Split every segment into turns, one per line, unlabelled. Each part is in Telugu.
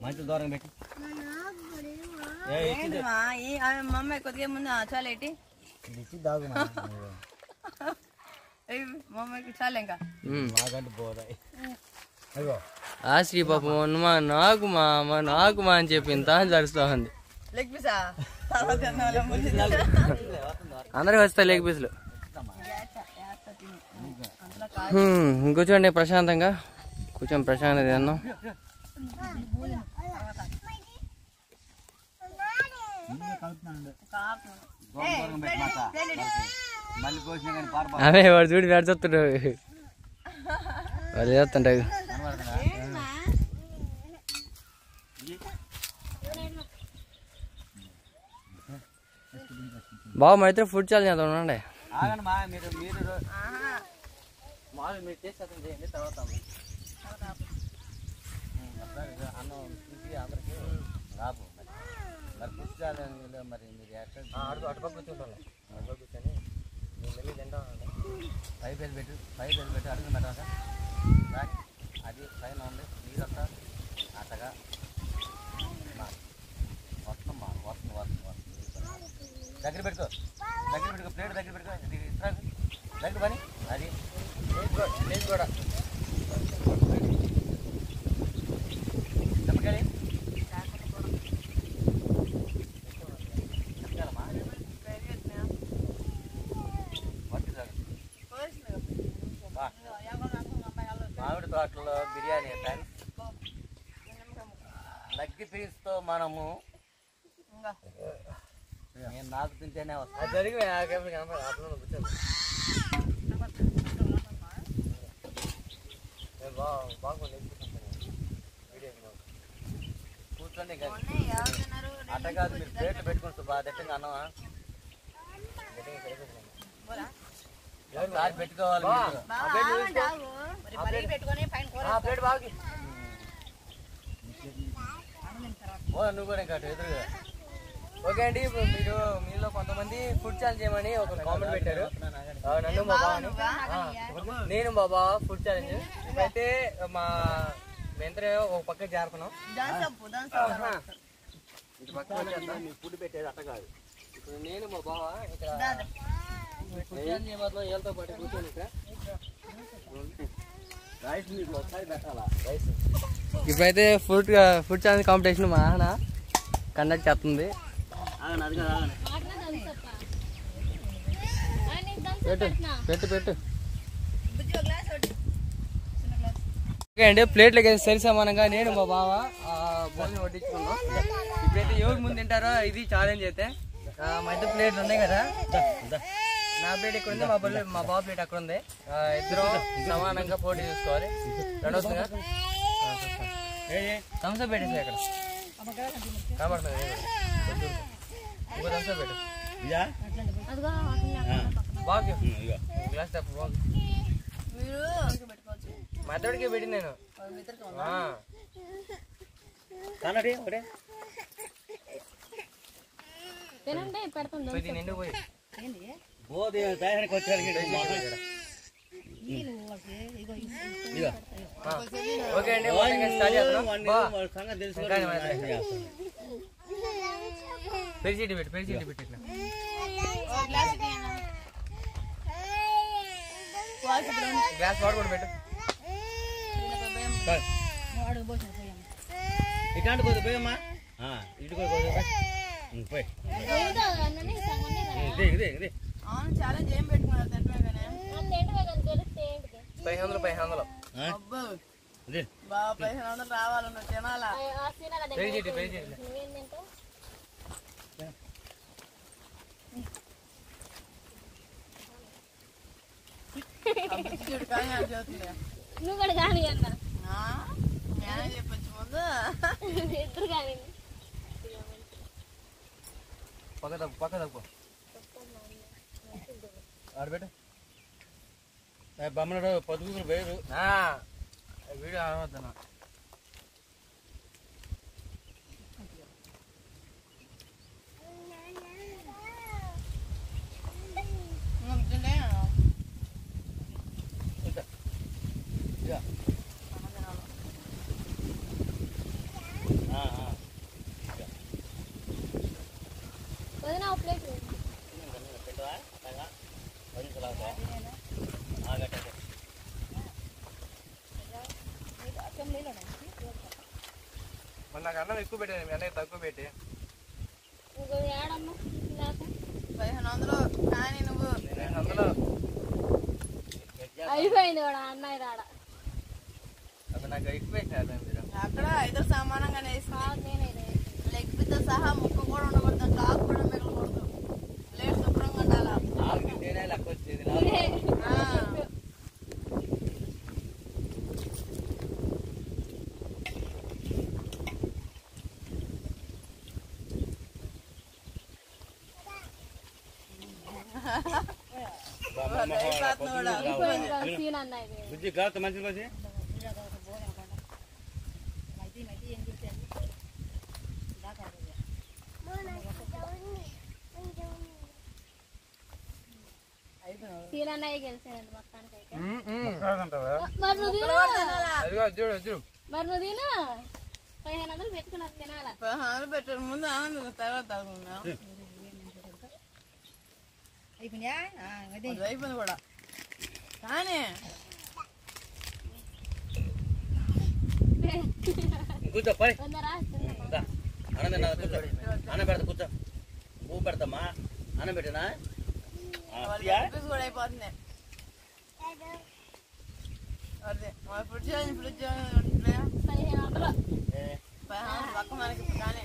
మంచి దూరం పెట్టి
మమ్మీ కొద్దిగా ముందు చాలా ఏంటి
దాగు
మమ్మీకి చాలా ఇంకా
మాకంటే పోదాయి
ఆ శ్రీ పాపం నాకు మా అని చెప్పి ఇంత జరుస్తూ ఉంది.
లెగ్ పీసా
అందరికి వస్తాయి లెగ్ పీసులు. కూర్చోండి ప్రశాంతంగా, కూర్చొని ప్రశాంతంగా తిన్నాం. అదే వాడు చూడు వాడు చెప్తుంటావు, వాళ్ళు చేస్తుంటావు. బాబు మా ఇద్దరు ఫుడ్ ఛాలెంజ్ చేద్దాం ఉండండి. మీరు చేసేది చేయండి, తర్వాత
అన్నం తీసి అందరికి రాబు మరి ఫుడ్ ఛాలెంజ్ మరి మీరు అటుపక్క కూర్చుంటాను, అటుపక్క కూర్చొని నేను వెళ్ళి తింటానండి. పై పేరు పెట్టి అడుగు పెట్టాక అది పైన ఉంది నీరంతా అట్టగా వస్తుంది దగ్గర పెట్టుకో ప్లేట్ దగ్గర పెట్టుకో దగ్గర పని అది ప్లేట్ కూడా చెప్పగలి మామిడి తోటలో బిర్యానీ లగ్గి పీస్తో మనము నేను నాకు తింటేనే వస్తాను. కూర్చోండి అట్ట కాదు, మీరు ప్లేట్లు పెట్టుకుంటారు బాగా దట్టంగా అన్నమా పెట్టుకోవాలి. నువ్వు కూడా ఇంకా ఎదురుగా. ఓకే అండి, ఇప్పుడు మీలో కొంతమంది ఫుడ్ ఛాలెంజ్ చేయమని ఒక కామెంట్ పెట్టారు. నన్ను మా బావని, నేను మా బావ ఫుడ్ ఛాలెంజ్. ఇప్పుడైతే మేందరం ఒక పక్క చేరుతున్నాం. ఇటు పక్క ఫుడ్ పెట్టేది అట్ట కాదు. ఇప్పుడు నేను మా బావ ఇక్కడ ఫుడ్ ఛాలెంజ్ చేయబోతున్నాం. వీళ్ళతో పాటు కూర్చొని ఇక్కడ రైస్ మీకు ఒకసారి పెట్టాలా రైస్. ఇప్పుడైతే ఫుడ్ ఛాలెంజ్ కాంపిటీషన్ మా నాన్న కండక్ట్ చేస్తుంది. పెట్టు ఓకే అండి, ప్లేట్లకి సరి సమానంగా నేను మా బావ భోజనం వడ్డించుకున్నాం. ఇప్పుడైతే ఎవరు ముందు తింటారో ఇది ఛాలెంజ్. అయితే మధ్య ప్లేట్లు ఉన్నాయి కదా, నా ప్లేట్ ఇక్కడ ఉంది, మా బావ ప్లేట్ అక్కడ ఉంది. ఇద్దరు సమానంగా పోటీ చూసుకోవాలి. రెండోదిగా థమ్స్ అప్ పెట్టేసి అక్కడ కనబడుతుంది. ఇంకో థమ్స్ అప్ పెట్టు బాగు గ్లాస్ తప్ప బాగు. మద్దడికి పెట్టి నేను నిండు పోయి ఓకే అండి. పెరిచీటి పెట్టి గ్లాస్ వాడు కూడా పెట్టు. ఇట్లాంటి కొద్ది పోయమ్మా, ఇటు పోయి 500
రావాలన్న తినాలా
నువ్వు కూడా కానీ అన్న
చెప్పచ్చు ముందు
ఇద్దరు కానీ
పక్క తప్పు ఆడబెట్ట బొమ్మడు పొద్దుగురు వేరు వీడియో ఆడవద్దన్నా. మరి నాకు అన్నం ఎక్కువ పెట్టాను మీ అన్నయ్య తక్కువ పెట్టి
ఇంకో ఏడమ్మా నాకు
1500 కానీ నువ్వు
200
అయిపోయింది కూడా అన్నయ్య రాడ
అప్పుడు నాకు ఎక్కువ వేసినారు మీరు
అక్కడ ఇద్దరు సమానంగానే వేసి
నేనే
లెగ్ పితో సహా ముక్క కూడా ఉండకూడదు దాంట్లో ఆకు కూడా మిగలకూడదు ప్లేట్ శుభ్రంగా ఉండాలా
ఆగితేనే లెక్క వచ్చేది
అయిపోయింది సీన్ అన్నయ్య
బుజ్జి గాత మంచిది బుజ్జి
సీన్ అన్నయ్య గెలిచానండి మొత్తానికి అయితే
కాదంటావా
మరి నువ్వు తిను
అదిగో చూడు చూడు
మరి నువ్వు తిను 1500 పెట్టుకున్నారు తినాలా
1500 పెట్టారు ముందు ఆనందం తర్వాత తాగుతున్నా అయిపోయింది కూడా కానీ
కూర్చో పై
తొందరా
అన్నం తిన్నా కూర్చో అన్నం పెడతా కూర్చో పువ్వు పెడతామా అన్నం పెట్టినా
ఫ్రిడ్జ్ కూడా అయిపోతుంది అదే ఫ్రిడ్జ్ ఫ్రిడ్జ్
1500
పక్క మనకి కానీ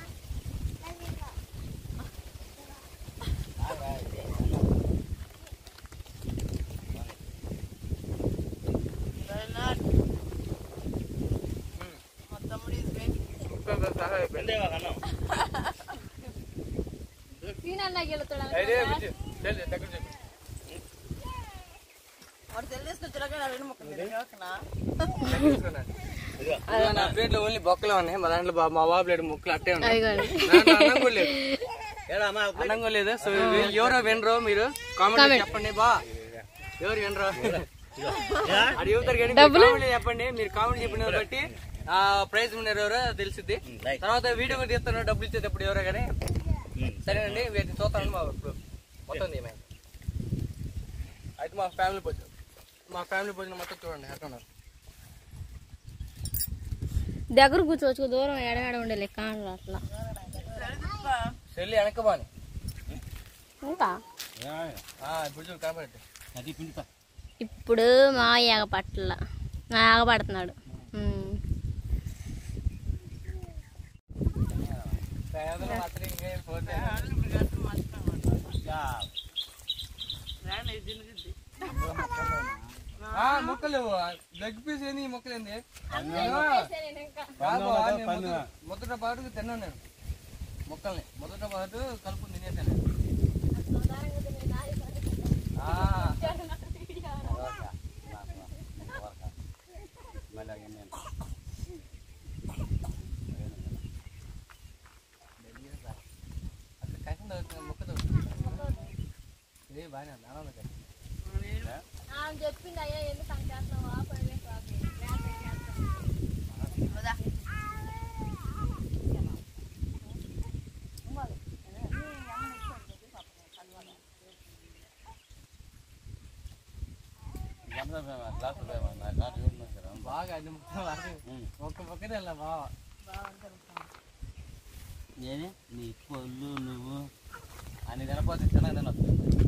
అన్నం
సీన్ అన్నయ్య గెలుతాడు
వాడు తెలియసుకొచ్చాక నా రెండు ముక్కలు
నా ప్లేట్ లో ఓన్లీ బొక్కలు ఉన్నాయి మా దాంట్లో మా బాబు ప్లేట్ ముక్కలు అట్టే ఉన్నాయి దాంట్లో అన్నం కూడా లేదు అన్నం కూడా లేదు సో ఎవరో వినరో మీరు కామెంట్ చెప్పండి బా ఎవరు వినరో అది యువతరు కానీ కామెంట్ చెప్పండి మీరు కామెంట్ చెప్పిన బట్టి ప్రైజ్ విన్నర్ ఎవరో తెలిసిద్ది తర్వాత వీడియో కూడా తీస్తాను డబ్బులు ఇచ్చేటప్పుడు ఎవరో కానీ సరేనండి వీటిని చూస్తాను మా మొత్తం అయితే మా ఫ్యామిలీ భోజనం మొత్తం చూడండి ఎక్కడ
దగ్గర కూర్చోవచ్చు దూరం ఎడగాడ ఉండే కాళ్ళు అట్లా
చెల్లి వెనకబాని
ఇంకా
ఇప్పుడు చూడు కాబట్టి
అది పిండుతా
ఇప్పుడు మా ఏగపట్ల ఆగపడుతున్నాడు
మాత్రం ఇంకేం పోతే మొక్కలు లెగ్ పీస్ ఏంది ఈ మొక్కలు ఏంది మొదట పాటు తిన్నాను నేను మొక్కల్ని మొదట పాటు కలుపుని తినేసాను ఇదే బాగా
చెప్పింది అయ్యా ఎందుకు అంత చేస్తున్నావా
బాగా అది ఒక్క పక్కనే వెళ్ళా బావ
నేనే నీ పొల్లు నువ్వు అని తినపోతే తినక తినొచ్చు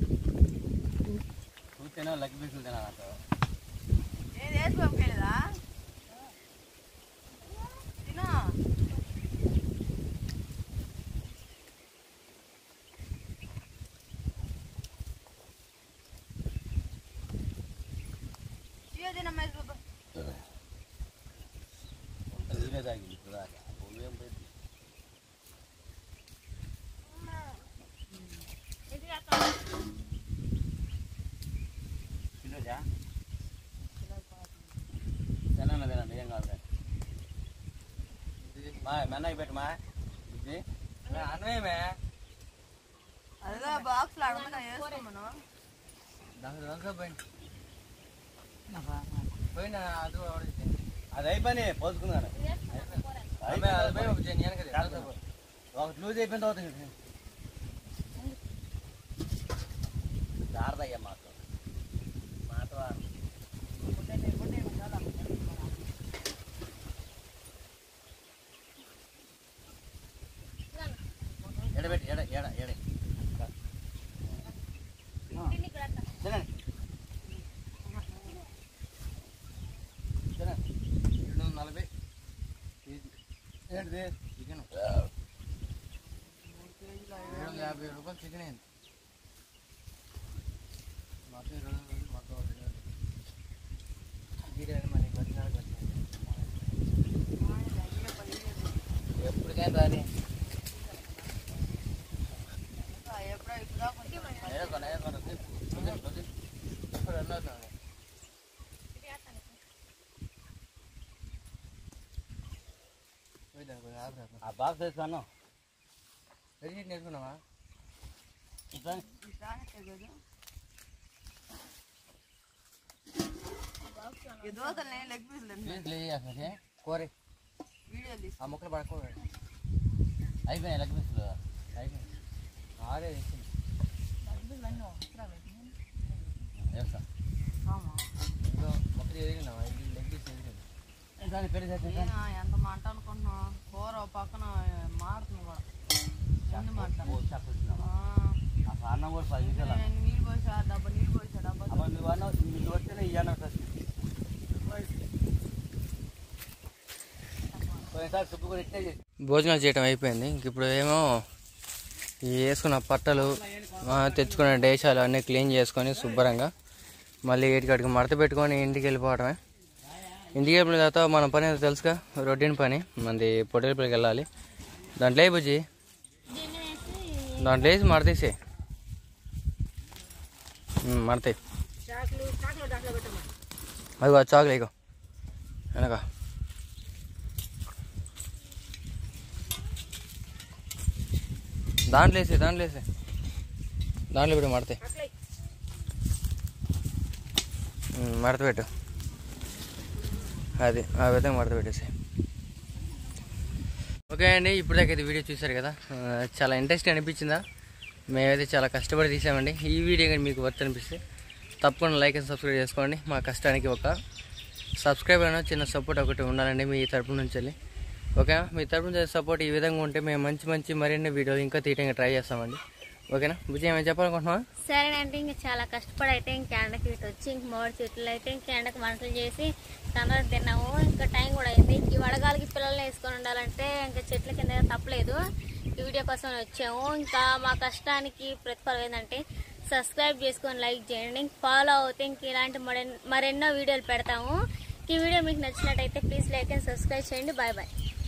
నువ్వు తినవు లెగ్ పీసులు తినాలంటావు
ఏది వేసి పంపలేదా తిను
నీరే తాగింది ఇప్పుడు దాకా ఏం పోయింది తినోజా తినాలి తినండి ఏం కాదు మా మెన్నకి పెట్టు మా ఇది
అన్నమేమే
అదిగా బాక్స్ లో అడగకుండా వేసుకోమను
దాంట్లో పోయిన అది
అది అయిపోయి పోసుకున్నాను ఒకటి లూజ్ అయిపోయిన తర్వాత జాగ్రత్తయ్యా మాకు మాట పెట్టి ఎడ ఎడ ఎడ తినండి
240 ఏంటిది చికెన్ 750 రూపాయలు చికెన్ అయింది మొత్తం 2 రోజులు మొత్తం బిర్యానీ మనకి వచ్చినాడు ఎప్పటికైనా రాని
ఆ బాక్స్ వేస్తాను
నేర్చుకున్నావా
ఈ దోశల్ని లెగ్ పీసులు
కోరి
వీడియో తీసి
ఆ ముక్కలు పడుకోవాలి
అయిపోయాయి లెగ్ పీసులు
అయిపోయింది ఆరే వేసింది
వేస్తా
ఇంకో మొక్కలు ఎదిగినావా ఇది లెగ్ పీస్ ఎదిగింది
దాన్ని పెళ్లి చేసి
ఎంత మంట అనుకుంటున్నావు కూర ఓ పక్కన మారుతుంది కూడా ఎన్ని మంట
అసలు అన్నం కూడా 10 నిమిషాలు
నేను నీళ్ళు పోసా డబ్బా నీళ్ళు పోసా డబ్బా
అమ్మ నువ్వు అన్నం నీళ్ళు వస్తేనే ఈ అన్నం వస్తుంది కొన్నిసారి సుబ్బు కూడా ఇట్టే చేసి
భోజనాలు చేయటం అయిపోయింది ఇంక ఇప్పుడు ఏమో ఈ వేసుకున్న పట్టలు తెచ్చుకున్న డేషాలు అన్నీ క్లీన్ చేసుకొని శుభ్రంగా మళ్ళీ ఏటికడికి మడత పెట్టుకొని ఇంటికి వెళ్ళిపోవటమే. ఇంటికి వెళ్ళిన తర్వాత మన పని ఏదో తెలుసుగా, రొటీన్ పని మనది పొట్టేపల్లికి వెళ్ళాలి. దాంట్లో బుజ్జి దాంట్లో వేసి మడతేసే మడతాయి అది చాకులు ఇగో వెనక దాంట్లో వేసే దాంట్లో పెట్టు మడతాయి మడత పెట్టు అది ఆ విధంగా మడత పెట్టేసి. ఓకే అండి, ఇప్పటిదాకైతే వీడియో చూసారు కదా, చాలా ఇంట్రెస్ట్ అనిపించిందా? మేమైతే చాలా కష్టపడి తీసామండి. ఈ వీడియో కానీ మీకు వర్త్ అనిపిస్తే తప్పకుండా లైక్ అండ్ సబ్స్క్రైబ్ చేసుకోండి. మా కష్టానికి ఒక సబ్స్క్రైబ్ అయినా చిన్న సపోర్ట్ ఒకటి ఉండాలండి మీ తరపు నుంచి వెళ్ళి. ఓకేనా? మీ తరపు నుంచి సపోర్ట్ ఈ విధంగా ఉంటే మేము మంచి మరిన్ని వీడియోలు ఇంకా తీయడానికి ట్రై చేస్తామండి. ఓకేనా బుజ్జి, ఏమైనా చెప్పాలనుకుంటున్నావా?
సరేనంటే ఇంకా చాలా కష్టపడి అయితే ఇంక ఎండకి ఇటు వచ్చి ఇంక మూడు చెట్లు అయితే ఇంక ఎండకి వంటలు చేసి తొందరగా తిన్నాము. ఇంకా టైం కూడా అయింది. ఈ వడగాలికి పిల్లల్ని వేసుకొని ఉండాలంటే ఇంకా చెట్ల కింద తప్పలేదు. ఈ వీడియో కోసం వచ్చాము. ఇంకా మా కష్టానికి ప్రతిఫలం ఏంటంటే సబ్స్క్రైబ్ చేసుకొని లైక్ చేయండి, ఫాలో అవుతే ఇంక ఇలాంటి మరెన్నో వీడియోలు పెడతాము. ఈ వీడియో మీకు నచ్చినట్టయితే ప్లీజ్ లైక్ అండ్ సబ్స్క్రైబ్ చేయండి. Bye bye.